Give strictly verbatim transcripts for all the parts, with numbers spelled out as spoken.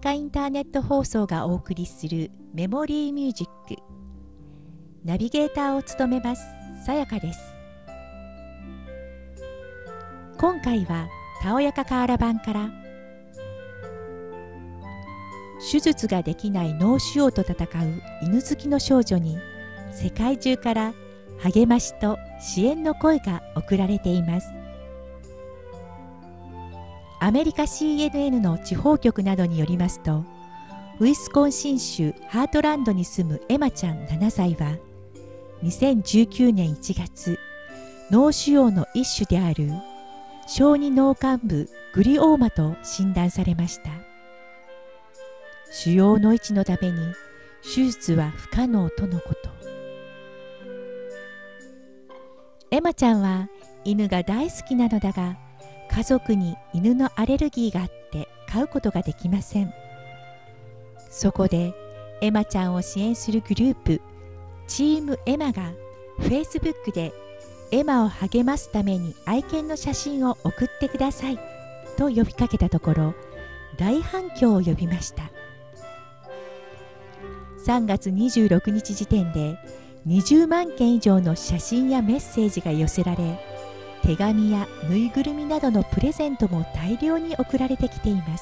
かインターネット放送がお送りするメモリーミュージック。ナビゲーターを務めますさやかです。今回はたおやかカーラ版から、手術ができない脳腫瘍と戦う犬好きの少女に世界中から励ましと支援の声が送られています。アメリカ シーエヌエヌ の地方局などによりますと、ウィスコンシン州ハートランドに住むエマちゃんななさいは、にせんじゅうきゅうねんいちがつ、脳腫瘍の一種である小児脳幹部グリオーマと診断されました。腫瘍の位置のために手術は不可能とのこと。エマちゃんは犬が大好きなのだが、家族に犬のアレルギーがあって飼うことができません。そこでエマちゃんを支援するグループチームエマが Facebook でエマを励ますために愛犬の写真を送ってくださいと呼びかけたところ、大反響を呼びました。さんがつにじゅうろくにち時点でにじゅうまんけん以上の写真やメッセージが寄せられ、手紙やぬいぐるみなどのプレゼントも大量に送られてきています。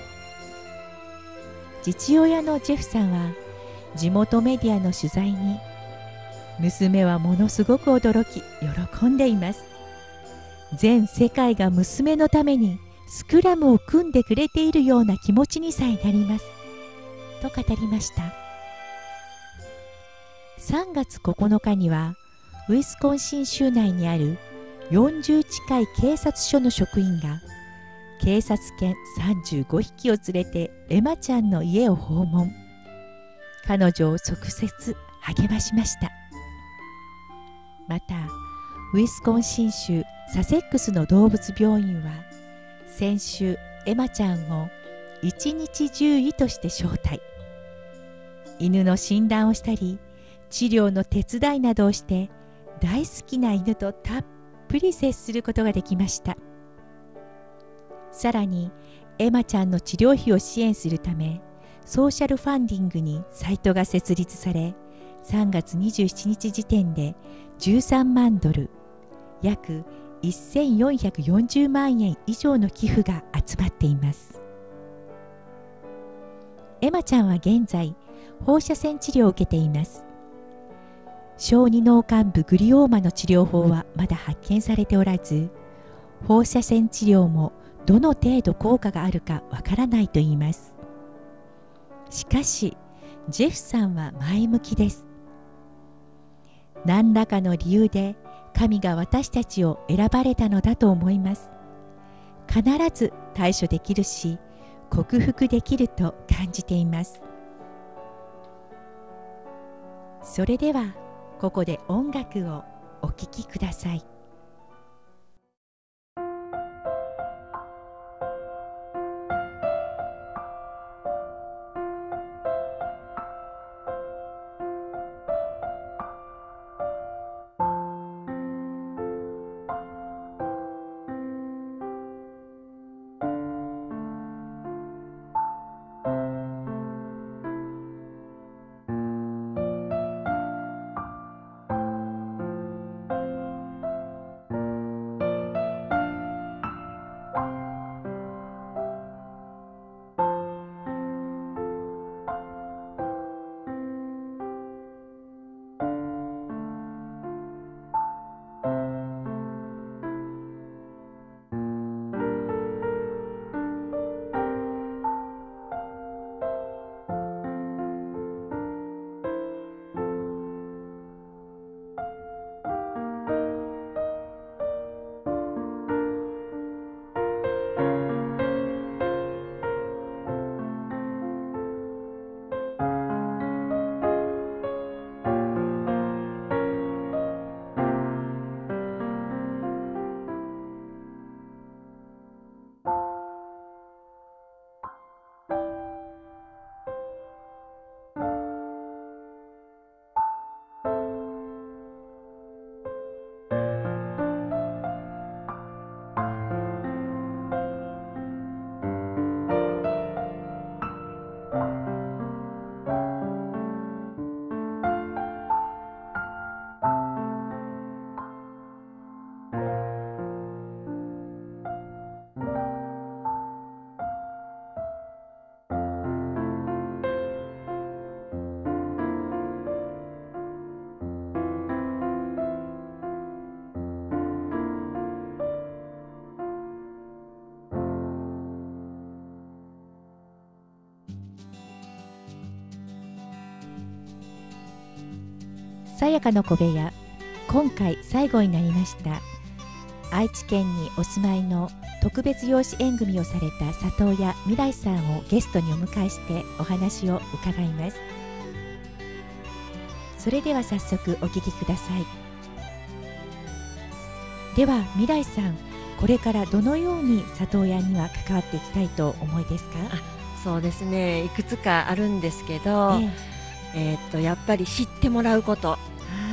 父親のジェフさんは地元メディアの取材に、娘はものすごく驚き喜んでいます。全世界が娘のためにスクラムを組んでくれているような気持ちにさえなりますと語りました。さんがつここのかにはウィスコンシン州内にあるよんじゅう近い警察署の職員が警察犬さんじゅうごひきを連れてエマちゃんの家を訪問。彼女を直接励ましました。またウィスコンシン州サセックスの動物病院は先週エマちゃんを一日獣医として招待。犬の診断をしたり治療の手伝いなどをして大好きな犬とたっぷり接することができました。さらにエマちゃんの治療費を支援するためソーシャルファンディングにサイトが設立され、さんがつにじゅうしちにち時点でじゅうさんまんドル、約せんよんひゃくよんじゅうまんえん以上の寄付が集まっています。エマちゃんは現在放射線治療を受けています。小児脳幹部グリオーマの治療法はまだ発見されておらず、放射線治療もどの程度効果があるかわからないといいます。しかしジェフさんは前向きです。何らかの理由で神が私たちを選ばれたのだと思います。必ず対処できるし克服できると感じています。それではここで音楽をお聴きください。 さやかの小部屋、今回最後になりました。愛知県にお住まいの特別養子縁組をされた里親未来さんをゲストにお迎えしてお話を伺います。それでは早速お聞きください。では未来さん、これからどのように里親には関わっていきたいと思いですか？ あ、そうですね、いくつかあるんですけど、えー、えーっとやっぱり知ってもらうこと、はい、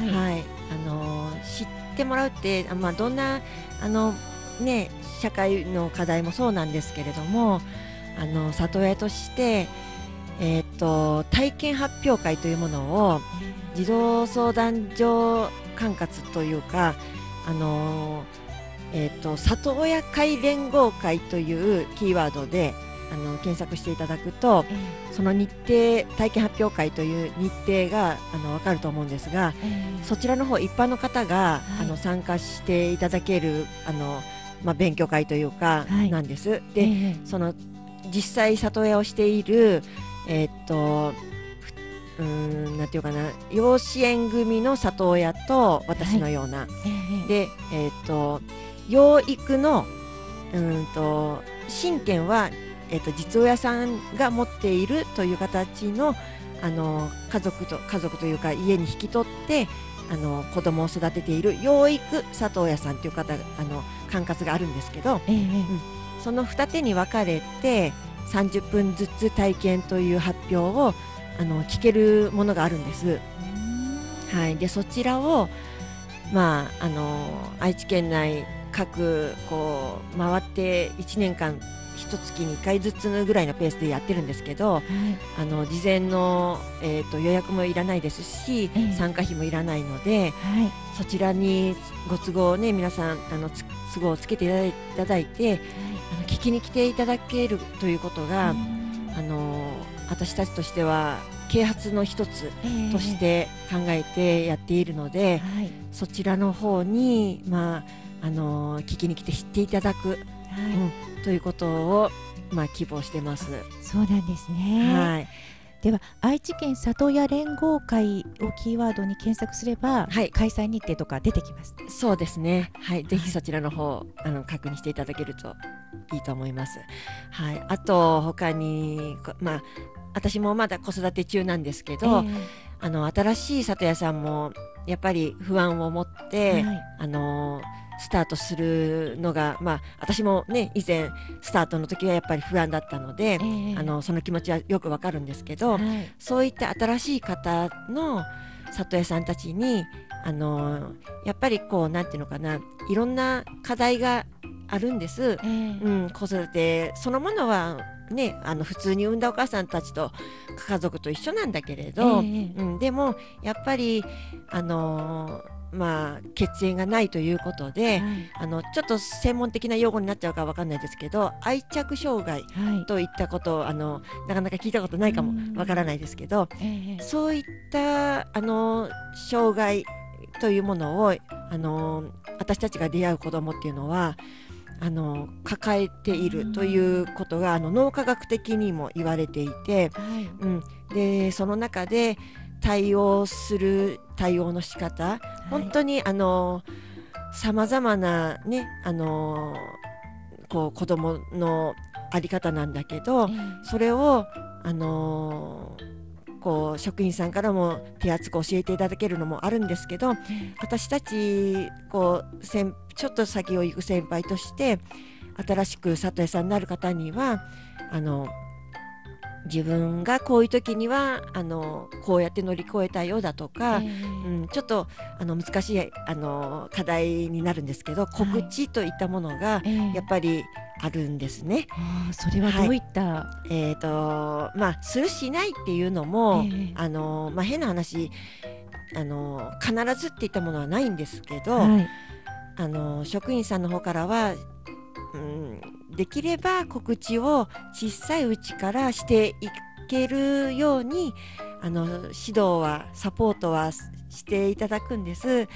はい、あの知ってもらうって、まあ、どんなあの、ね、社会の課題もそうなんですけれども、あの里親として、えー、っと体験発表会というものを児童相談所管轄というか、あのえー、と里親会連合会というキーワードであの検索していただくと、えー、その日程、体験発表会という日程があの分かると思うんですが、えー、そちらの方一般の方が、はい、あの参加していただけるあの、まあ、勉強会というか、はい、なんです。で、えー、その実際里親をしている、えー、とうーんなんていうかな、養子縁組の里親と私のような、はい、えー、で、えー、と養育のうんと親権は、えー、と実親さんが持っているという形の、あの家族と家族というか家に引き取ってあの子供を育てている養育里親さんという方、あの管轄があるんですけど、えーうん、その二手に分かれてさんじゅっぷんずつ体験という発表をあの聞けるものがあるんです。はい、でそちらを、まあ、あの愛知県内各こう回っていちねんかんいっかげつにいっかいずつぐらいのペースでやってるんですけど、はい、あの事前の、えー、と予約もいらないですし、えー、参加費もいらないので、はい、そちらにご都合ね、皆さんあの都合をつけていただいて、はい、あの聞きに来ていただけるということが、あの私たちとしては啓発の一つとして考えてやっているので、えーはい、そちらの方に、まあ、あの聞きに来て知っていただく、はい、うん、ということを、まあ、希望してます。 そうなんですね、はい、では愛知県里親連合会をキーワードに検索すれば、はい、開催日程とか出てきます。 そうですね、はい、ぜひそちらの方、あの確認していただけるといいと思います。はい、あと他に、まあ私もまだ子育て中なんですけど、えー、あの新しい里親さんもやっぱり不安を持って、はい、あのスタートするのが、まあ、私もね以前スタートの時はやっぱり不安だったので、えー、あのその気持ちはよくわかるんですけど、はい、そういった新しい方の里親さんたちにあのやっぱりこうなんていうのかな、いろんな課題があるんです、えーうん、子育てそのものはね、あの普通に産んだお母さんたちと家族と一緒なんだけれど、えーうん、でもやっぱりあのー、まあ血縁がないということで、はい、あのちょっと専門的な用語になっちゃうかわかんないですけど、愛着障害といったことを、はい、あのなかなか聞いたことないかもわからないですけど、えー、そういったあの障害というものをあの私たちが出会う子どもっていうのはあの抱えているということがあの脳科学的にも言われていて、はい、うん、でその中で対応する対応の仕方、はい、本当にあのさまざまな、ね、あのこう子どもの在り方なんだけど、えー、それをあのこう職員さんからも手厚く教えていただけるのもあるんですけど、私たちこう先ちょっと先を行く先輩として新しく里親さんになる方にはあの自分がこういう時にはあのこうやって乗り越えたよだとか、えーうん、ちょっとあの難しいあの課題になるんですけど、告知といったものがやっぱりあるんですね。 あ、それはどういった、 はい、えーとまあ、するしないっていうのも、えーあのまあ、変な話あの必ずっていったものはないんですけど、はい、あの職員さんの方からは、うん、できれば告知を小さいうちからしていけるようにあの指導はサポートはしていただくんです。うん、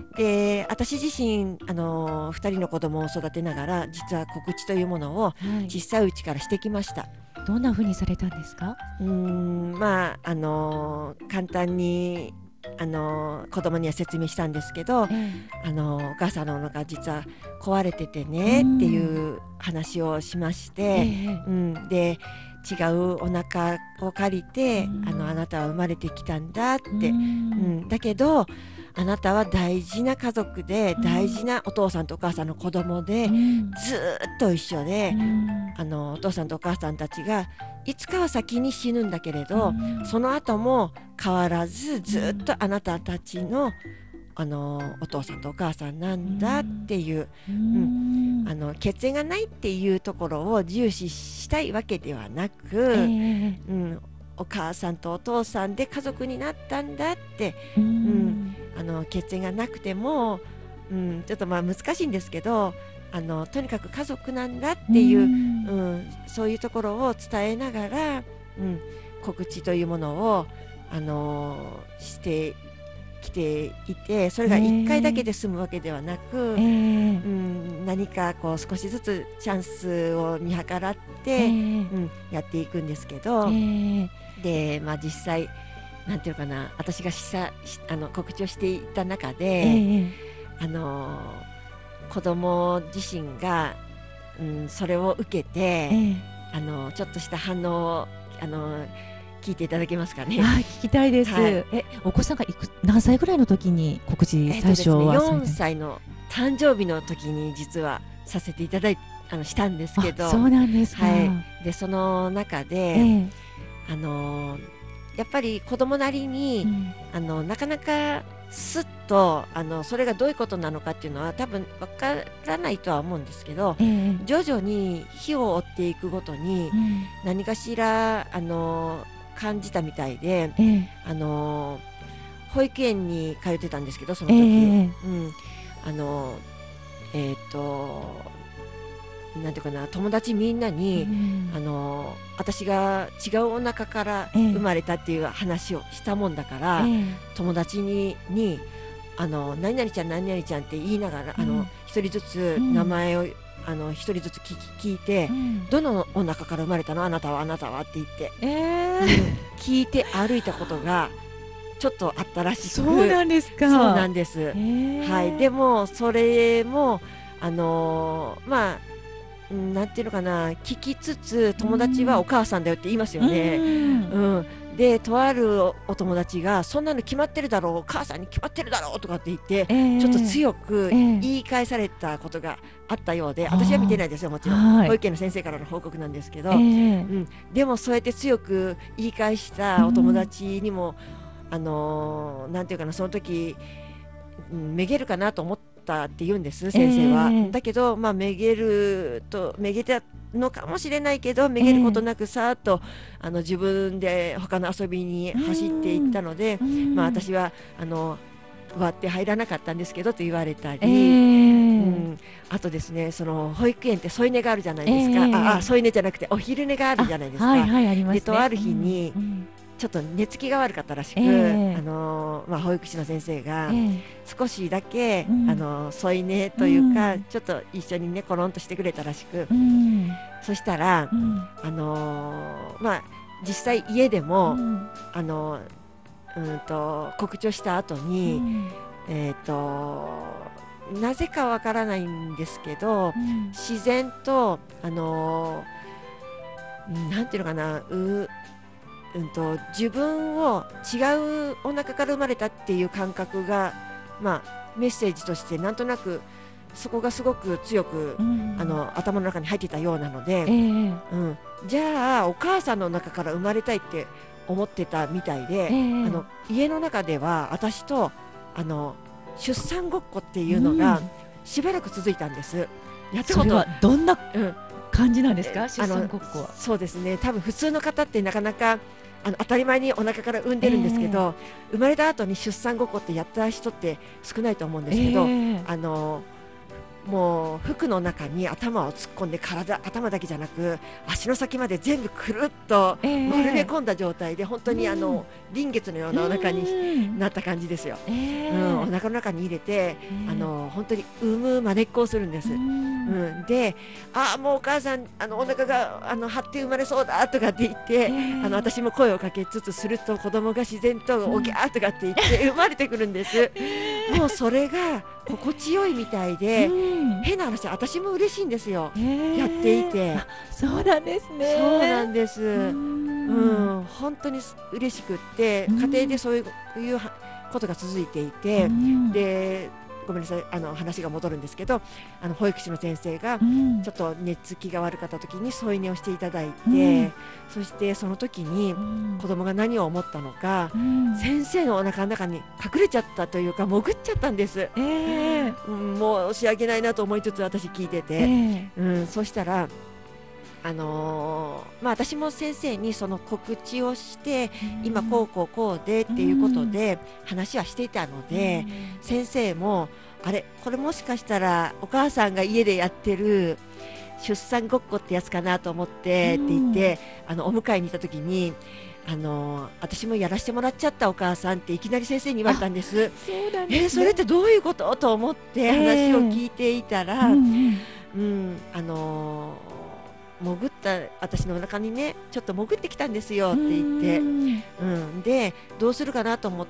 で私自身あのふたりの子供を育てながら実は告知というものを小さいうちからしてきました。はい、 どんな風にされたんですか？ うーん、まああの簡単にあの子供には説明したんですけど、えー、あのお母さんのお腹実は壊れててねっていう話をしまして、えーうん、で違うお腹を借りて、あのあなたは生まれてきたんだって、うん、だけどあなたは大事な家族で、大事なお父さんとお母さんの子供で、ずーっと一緒で、あのお父さんとお母さんたちがいつかは先に死ぬんだけれど、その後も変わらずずっとあなたたちのあのお父さんとお母さんなんだっていう、うん、あの血縁がないっていうところを重視したいわけではなく、えーうん、お母さんとお父さんで家族になったんだって、うん、あの血縁がなくても、うん、ちょっとまあ難しいんですけど、あのとにかく家族なんだっていう、うん、そういうところを伝えながら、うん、告知というものを、あのしてきていて、それがいっかいだけで済むわけではなく、えーうん、何かこう少しずつチャンスを見計らって、えーうん、やっていくんですけど、えー、で、まあ、実際なんていうかな、私がしたあの告知をしていた中で、えー、あの子供自身が、うん、それを受けて、えー、あのちょっとした反応をあの聞いていただけますかね。 あ、聞きたいです。はい、え、お子さんがいく何歳ぐらいの時に告知最初は、 えっとですね、よんさいの誕生日の時に実はさせていただいあのしたんですけど、 そうなんですか。はい、 でその中で、えー、あのやっぱり子供なりに、うん、あのなかなかすっとあのそれがどういうことなのかっていうのは多分わからないとは思うんですけど、えー、徐々に火を追っていくごとに、うん、何かしらあの感じたみたいで、えー、あの保育園に通ってたんですけど、その時、えーうん、あのえっ、ー、となんていうかな、友達みんなに、うん、あの私が違うお腹から生まれたっていう話をしたもんだから、えー、友達ににあの何々ちゃん何々ちゃんって言いながら、うん、あの一人ずつ名前を、うん、あの一人ずつ聞き聞いて、うん、どのお腹から生まれたのあなたはあなたはって言って、えーうん、聞いて歩いたことがちょっとあったらしく。 そうなんですか。 そうなんです、えーはい、でもそれもあのー、まあなんていうのかな、聞きつつ友達はお母さんだよって言いますよね、うんうん、でとあるお友達がそんなの決まってるだろう、お母さんに決まってるだろうとかって言って、えー、ちょっと強く言い返されたことがあったようで、えー、私は見てないですよ、もちろん保育園の先生からの報告なんですけど、えーうん、でもそうやって強く言い返したお友達にも、うん、あのー、なんていうかな、その時、うん、めげるかなと思ってって言うんです先生は、えー、だけど、まあ、めげるとめげたのかもしれないけど、めげることなくさーっとあの自分で他の遊びに走っていったので、まあ、私はあの割って入らなかったんですけどと言われたり、えーうん、あとですね、その保育園って添い寝があるじゃないですか、えー、あ添い寝じゃなくてお昼寝があるじゃないですか、はいはい、ありますね。でとある日に、うんうんちょっと寝つきが悪かったらしく、えーあのまあ、保育士の先生が少しだけ、えー、あの添い寝というか、うん、ちょっと一緒にねコロンとしてくれたらしく、うん、そしたら、うん、あのまあ、実際家でも、うん、あのうんと告知をした後に、うん、えーとなぜかわからないんですけど、自然とあのなんていうのかな、ううんと、自分を違うお腹から生まれたっていう感覚が、まあ、メッセージとしてなんとなくそこがすごく強く、うん、あの頭の中に入ってたようなので、えーうん、じゃあお母さんの中から生まれたいって思ってたみたいで、えー、あの家の中では私とあの出産ごっこっていうのがしばらく続いたんです。 やったことそれはどんな感じなんですか、うん、出産ごっこは。 そうですね、多分普通の方ってなかなかあの当たり前にお腹から産んでるんですけど、えー、生まれた後に出産ごっこってやった人って少ないと思うんですけど、えー、あのもう服の中に頭を突っ込んで体頭だけじゃなく足の先まで全部くるっと丸め込んだ状態で、本当にあの臨月のようなお腹になった感じですよ、えーうん、お腹の中に入れて、えー、あの本当に産むまねっこをするんです。 ん、で、ああもうお母さんあのお腹があの張って生まれそうだとかって言って、えー、あの私も声をかけつつすると子供が自然とおぎゃーとかって言って生まれてくるんです、えー、もうそれが心地よいみたいで、うん、変な話私も嬉しいんですよ、えー、やっていて。 そうなんですね。 そうなんです、うん、うん、本当に嬉しくって、家庭でそういうことが続いていて、うん、でごめんなさい、あの話が戻るんですけど、あの保育士の先生がちょっと寝つきが悪かった時に添い寝をしていただいて、うん、そしてその時に子供が何を思ったのか、うん、先生のお腹の中に隠れちゃったというか潜っちゃったんです、えーうん、申し訳ないなと思いつつ私聞いてて、えーうん、そしたらあのーまあ、私も先生にその告知をして、うん、今こうこうこうでっていうことで話はしていたので、うん、先生もあれこれもしかしたらお母さんが家でやってる出産ごっこってやつかなと思ってって言って、うん、あのお迎えに行った時にあのー、私もやらせてもらっちゃったお母さんっていきなり先生に言われたんです。 そうなんですね。 えー、それってどういうことと思って話を聞いていたら、えーうんうん、あのー潜った私のお腹にねちょっと潜ってきたんですよって言って、うんうん、でどうするかなと思って、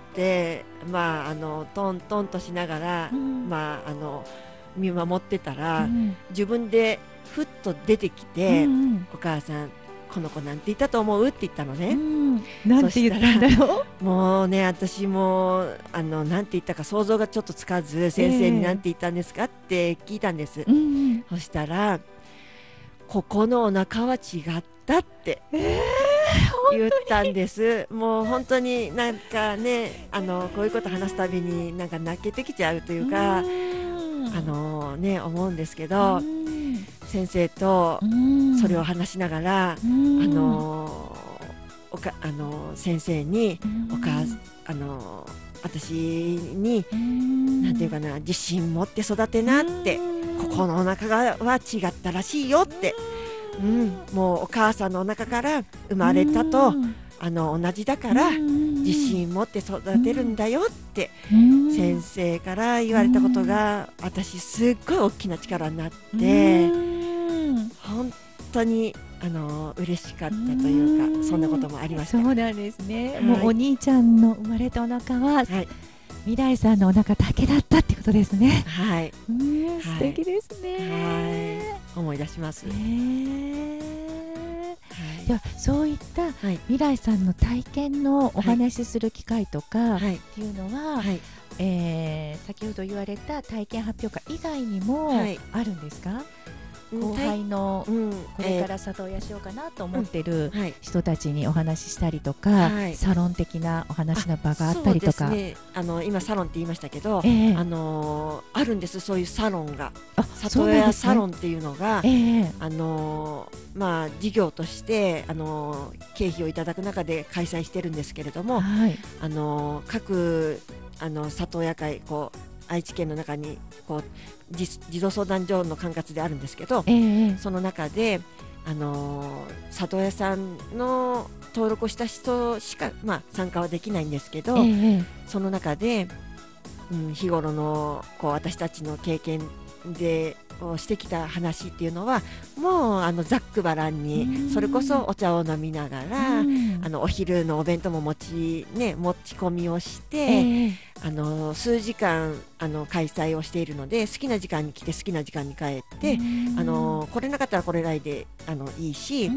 まあ、あのトントンとしながら、うんまあ、あの見守ってたら、うん、自分でふっと出てきて、うん、お母さんこの子なんて言ったと思うって言ったのね、うん、 なんて言ったんだろう。 もうね私もあのなんて言ったか想像がちょっとつかず、先生になんて言ったんですかって聞いたんです、うん、そしたらここのお腹は違ったって言ったんです、えー、もう本当になんかねあのこういうこと話すたびになんか泣けてきちゃうというか、うあの、ね、思うんですけど、先生とそれを話しながらあのおかあの先生にお母あの私になんていうかな自信持って育てなってここのお腹がは違ったらしいよって、うん、もうお母さんのお腹から生まれたとあの同じだから自信持って育てるんだよって先生から言われたことが私すっごい大きな力になって本当にあの嬉しかったというかそんなこともありました。 そうなんですね、はい、もうお兄ちゃんの生まれたお腹は、はい未来さんのお腹だけだったってことですね。 はい。 うん、はい、素敵ですね。 はい。思い出します。へーはい、ではそういった未来さんの体験のお話しする機会とかっていうのは、はいはいえー、先ほど言われた体験発表会以外にもあるんですか？はい後輩のこれから里親しようかなと思っている人たちにお話ししたりとか、はい、サロン的なお話の場があったりとか、 そうですね、あの今サロンって言いましたけど、えー、あのー、あるんですそういうサロンが里親サロンっていうのが、えー、あのー、まあ事業としてあのー、経費をいただく中で開催してるんですけれども、はい、あのー、各あの里親会こう愛知県の中にこう児童相談所の管轄であるんですけど、えー、その中で、あのー、里親さんの登録をした人しか、まあ、参加はできないんですけど、えー、その中で、うん、日頃のこう私たちの経験でをしてきた話っていうのはもうあのざっくばらんにそれこそお茶を飲みながらあのお昼のお弁当も持ち、ね、持ち込みをして、えー、あの数時間あの開催をしているので好きな時間に来て好きな時間に帰ってあの来れなかったら来れないであのいいし、うん、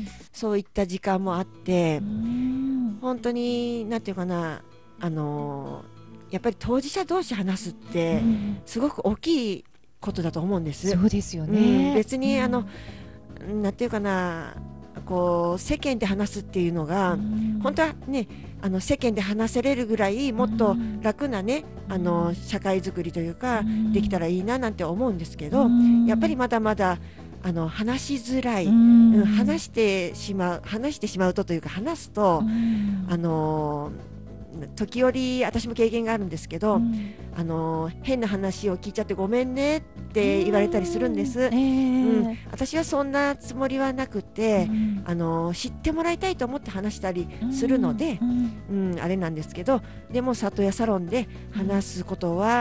そういった時間もあって本当になんていうかなあのやっぱり当事者同士話すってすごく大きいことだと思うんです。 そうですよね、 うん、別にあの、うん、なんていうかなこう世間で話すっていうのが、うん、本当はねあの世間で話せれるぐらいもっと楽なね、うん、あの社会づくりというか、うん、できたらいいななんて思うんですけど、うん、やっぱりまだまだあの話しづらい、うん、話してしまう話してしまうとというか話すと、あの時折私も経験があるんですけど、うん、あの変な話を聞いちゃってごめんねって言われたりするんです、えーうん、私はそんなつもりはなくて、うん、あの知ってもらいたいと思って話したりするので、うんうん、あれなんですけどでも里親サロンで話すことは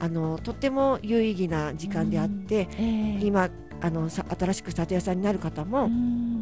あのとっても有意義な時間であって、えー、今あのさ新しく里親さんになる方も、うん、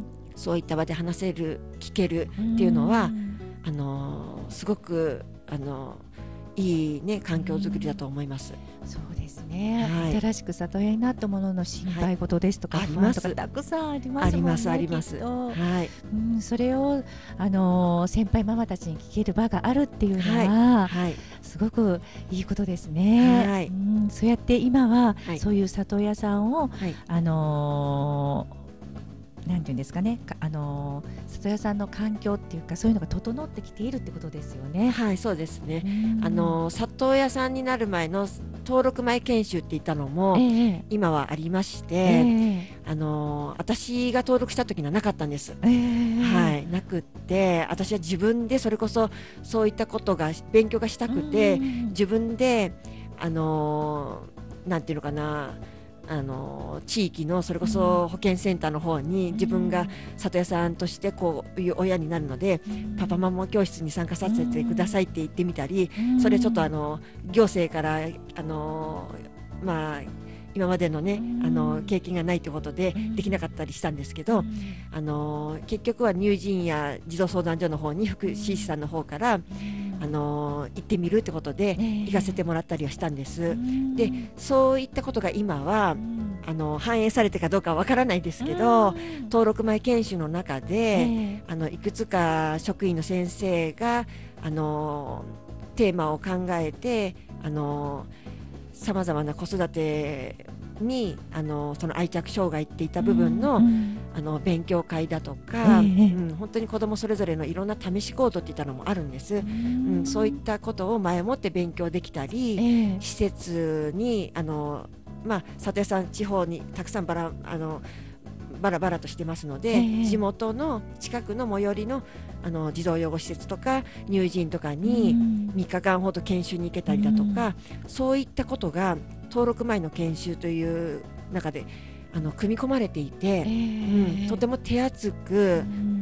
そういった場で話せる聞けるっていうのは、うん、あのすごくあのいい、ね、環境づくりだと思います。 うん、そうですね、はい、新しく里親になったものの心配事ですとか、はい、不安とかたくさんありますもんね。ありますあります、はい、うん、それを、あのー、先輩ママたちに聞ける場があるっていうのは、はいはい、すごくいいことですね。はい、うん、そうやって今は、はい、そういう里親さんを、はい、あのーなんていうんですかね、あの里親さんの環境っていうかそういうのが整ってきているってことですよね。 はい、そうですね。あの里親さんになる前の登録前研修っていったのも、えー、今はありまして、えー、あの私が登録した時にはなかったんです。えー、はい、なくって私は自分でそれこそそういったことが勉強がしたくて、自分であのなんていうのかな。あの地域のそれこそ保健センターの方に自分が里親さんとしてこういう親になるので、パパママ教室に参加させてくださいって言ってみたり、それちょっとあの行政からあのまあ今までのねあの経験がないということでできなかったりしたんですけど、あの結局は乳児院や児童相談所の方に福祉士さんの方からあの行ってみるってことで行かせてもらったりはしたんです。でそういったことが今はあの反映されてかどうかわからないですけど、登録前研修の中であのいくつか職員の先生があのテーマを考えてあのさまざまな子育てにあのその愛着障害っていった部分 の,、うんうん、あの勉強会だとか、えーうん、本当に子どもそれぞれのいろんな試し行動っていったのもあるんです、うんうん、そういったことを前もって勉強できたり、えー、施設にあの、まあ、里親さん地方にたくさんバラあのバラバラとしてますので、えー、地元の近くの最寄り の, あの児童養護施設とか乳児院とかにみっかかんほど研修に行けたりだとか、うん、そういったことが登録前の研修という中であの組み込まれていて、えーうん、とても手厚く、うん、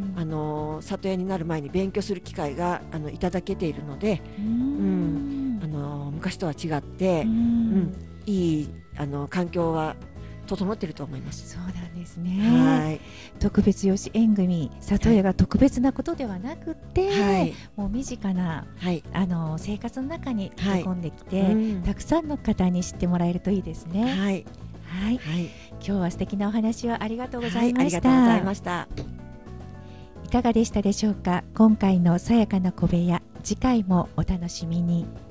あの里親になる前に勉強する機会があのいただけているので、うん、あの昔とは違って、うんうん、いいあの環境は整っていると思います。 そうなんですね。はい、特別養子縁組里親が特別なことではなくて、はい、もう身近な、はい、あの生活の中に溶け込んできて、はいうん、たくさんの方に知ってもらえるといいですね。はい、はいはい、今日は素敵なお話をありがとうございました。はい、ありがとうございました。いかがでしたでしょうか。今回のさやかな小部屋、次回もお楽しみに。